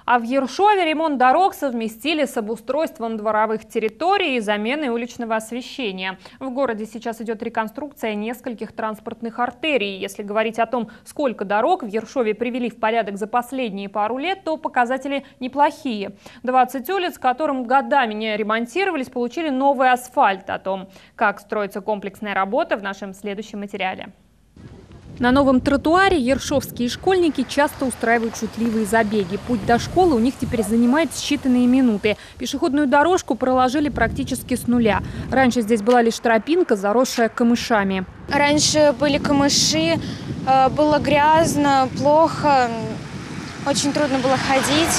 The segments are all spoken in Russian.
А в Ершове ремонт дорог совместили с обустройством дворовых территорий и заменой уличного освещения. В городе сейчас идет реконструкция нескольких транспортных артерий. Если говорить о том, сколько дорог в Ершове привели в порядок за последние пару лет, то показатели неплохие. 20 улиц, которым годами не ремонтировались, получили новый асфальт. О том, как строится комплексная работа, в нашем следующем материале. На новом тротуаре ершовские школьники часто устраивают шутливые забеги. Путь до школы у них теперь занимает считанные минуты. Пешеходную дорожку проложили практически с нуля. Раньше здесь была лишь тропинка, заросшая камышами. Раньше были камыши, было грязно, плохо, очень трудно было ходить.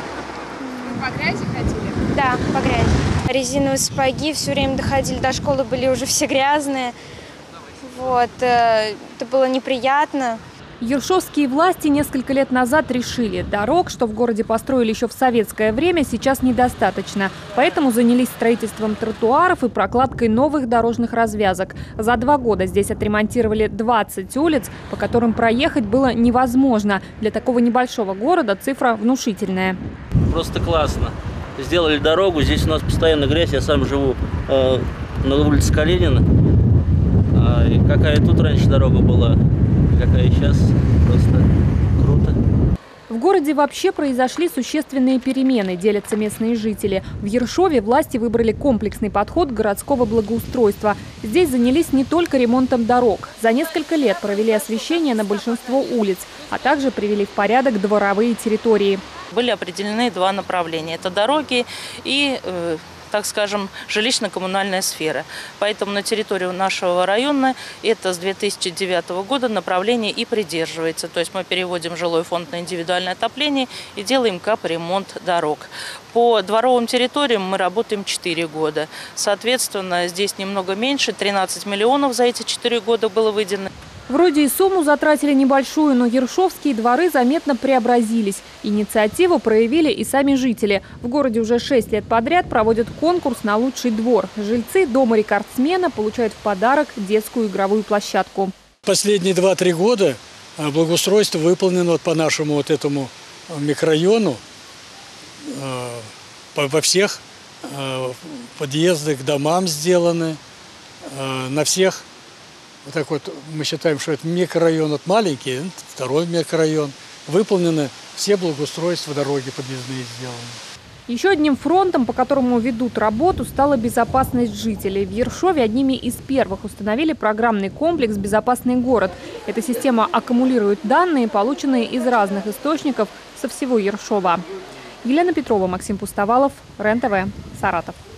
По грязи ходили? Да, по грязи. Резиновые сапоги все время доходили до школы, были уже все грязные. Вот, это было неприятно. Ершовские власти несколько лет назад решили, дорог, что в городе построили еще в советское время, сейчас недостаточно. Поэтому занялись строительством тротуаров и прокладкой новых дорожных развязок. За 2 года здесь отремонтировали 20 улиц, по которым проехать было невозможно. Для такого небольшого города цифра внушительная. Просто классно. Сделали дорогу, здесь у нас постоянно грязь, я сам живу на улице Калинина. И какая тут раньше дорога была, какая сейчас, просто круто. В городе вообще произошли существенные перемены, делятся местные жители. В Ершове власти выбрали комплексный подход городского благоустройства. Здесь занялись не только ремонтом дорог. За несколько лет провели освещение на большинство улиц, а также привели в порядок дворовые территории. Были определены 2 направления. Это дороги и, так скажем, жилищно-коммунальная сфера. Поэтому на территорию нашего района это с 2009 года направление и придерживается. То есть мы переводим жилой фонд на индивидуальное отопление и делаем капремонт дорог. По дворовым территориям мы работаем 4 года. Соответственно, здесь немного меньше, 13 миллионов за эти 4 года было выделено. Вроде и сумму затратили небольшую, но ершовские дворы заметно преобразились. Инициативу проявили и сами жители. В городе уже 6 лет подряд проводят конкурс на лучший двор. Жильцы дома рекордсмена получают в подарок детскую игровую площадку. Последние 2-3 года благоустройство выполнено по нашему этому микрорайону, во всех подъездах к домам сделаны, на всех. Вот так вот мы считаем, что это микрорайон от маленький, второй микрорайон. Выполнены все благоустройства, дороги подъездные сделаны. Еще одним фронтом, по которому ведут работу, стала безопасность жителей. В Ершове одними из первых установили программный комплекс «Безопасный город». Эта система аккумулирует данные, полученные из разных источников со всего Ершова. Елена Петрова, Максим Пустовалов, РЕН-ТВ, Саратов.